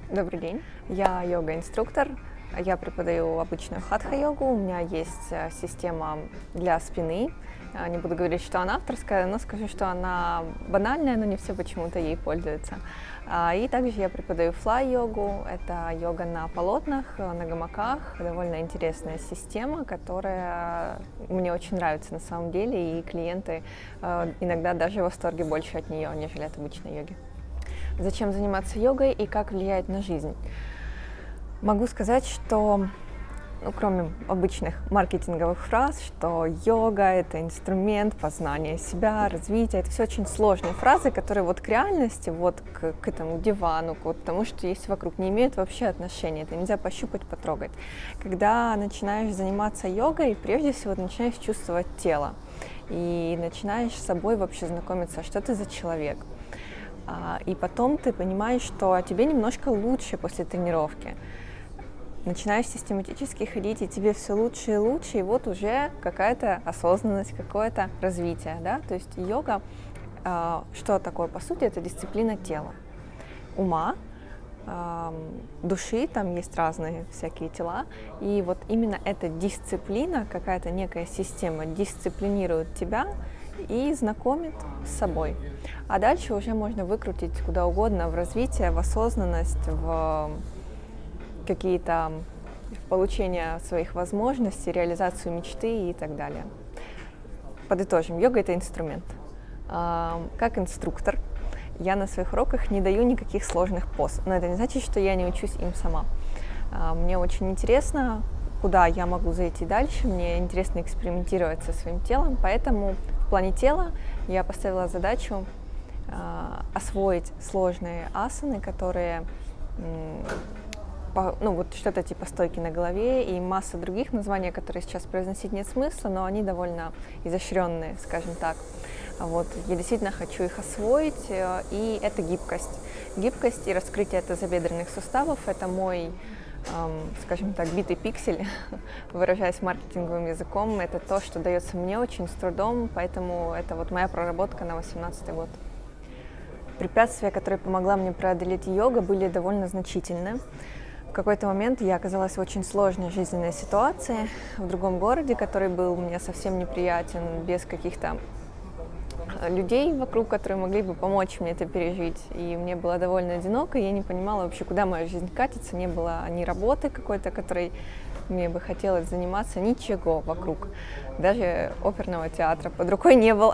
Добрый день, я йога-инструктор, я преподаю обычную хатха-йогу, у меня есть система для спины, не буду говорить, что она авторская, но скажу, что она банальная, но не все почему-то ей пользуются. И также я преподаю флай-йогу, это йога на полотнах, на гамаках, довольно интересная система, которая мне очень нравится на самом деле, и клиенты иногда даже в восторге больше от нее, нежели от обычной йоги. Зачем заниматься йогой и как влияет на жизнь? Могу сказать, что, кроме обычных маркетинговых фраз, что йога — это инструмент познания себя, развития, это все очень сложные фразы, которые вот к реальности, вот к этому дивану, к вот тому, что есть вокруг, не имеют вообще отношения, это нельзя пощупать, потрогать. Когда начинаешь заниматься йогой, прежде всего ты начинаешь чувствовать тело и начинаешь с собой вообще знакомиться, что ты за человек. И потом ты понимаешь, что тебе немножко лучше после тренировки. Начинаешь систематически ходить, и тебе все лучше и лучше, и вот уже какая-то осознанность, какое-то развитие. Да? То есть йога, что такое по сути, это дисциплина тела, ума, души, там есть разные всякие тела, и вот именно эта дисциплина, какая-то некая система дисциплинирует тебя и знакомит с собой. А дальше уже можно выкрутить куда угодно в развитие, в осознанность, в какие-то в получение своих возможностей, реализацию мечты и так далее. Подытожим, йога — это инструмент. Как инструктор я на своих уроках не даю никаких сложных поз, но это не значит, что я не учусь им сама. Мне очень интересно, куда я могу зайти дальше, мне интересно экспериментировать со своим телом, поэтому в плане тела я поставила задачу освоить сложные асаны, которые, вот что-то типа стойки на голове и масса других названий, которые сейчас произносить нет смысла, но они довольно изощренные, скажем так. Вот, я действительно хочу их освоить, и это гибкость. Гибкость и раскрытие тазобедренных суставов — это мой, скажем так, битый пиксель, выражаясь маркетинговым языком. Это то, что дается мне очень с трудом, поэтому это вот моя проработка на 2018 год. Препятствия, которые помогла мне преодолеть йога, были довольно значительны. В какой-то момент я оказалась в очень сложной жизненной ситуации в другом городе, который был мне совсем неприятен, без каких-то людей вокруг, которые могли бы помочь мне это пережить. И мне было довольно одиноко, я не понимала вообще, куда моя жизнь катится. Не было ни работы какой-то, которой мне бы хотелось заниматься, ничего вокруг. Даже оперного театра под рукой не было.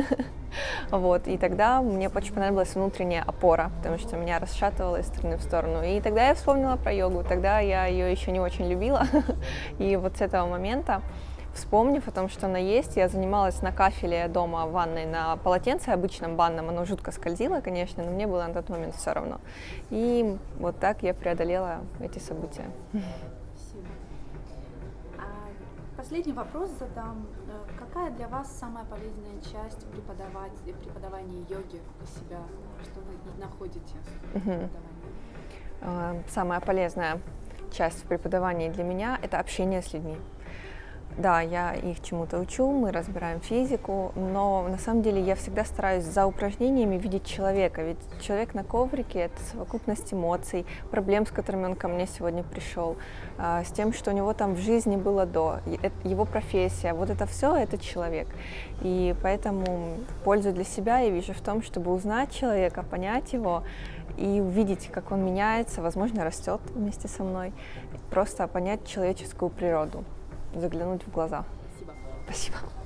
Вот. И тогда мне очень понадобилась внутренняя опора, потому что меня расшатывало из стороны в сторону. И тогда я вспомнила про йогу, тогда я ее еще не очень любила. И вот с этого момента, вспомнив о том, что она есть, я занималась на кафеле дома в ванной на полотенце обычном банном, оно жутко скользило, конечно, но мне было на тот момент все равно. И вот так я преодолела эти события. Спасибо. Последний вопрос задам. Какая для вас самая полезная часть преподавания йоги для себя? Что вы находите в преподавании? Самая полезная часть в преподавании для меня — это общение с людьми. Да, я их чему-то учу, мы разбираем физику, но на самом деле я всегда стараюсь за упражнениями видеть человека, ведь человек на коврике — это совокупность эмоций, проблем, с которыми он ко мне сегодня пришел, с тем, что у него там в жизни было до, его профессия, вот это все — это человек. И поэтому пользу для себя я вижу в том, чтобы узнать человека, понять его и увидеть, как он меняется, возможно, растет вместе со мной, просто понять человеческую природу. Заглянуть в глаза. Спасибо. Спасибо.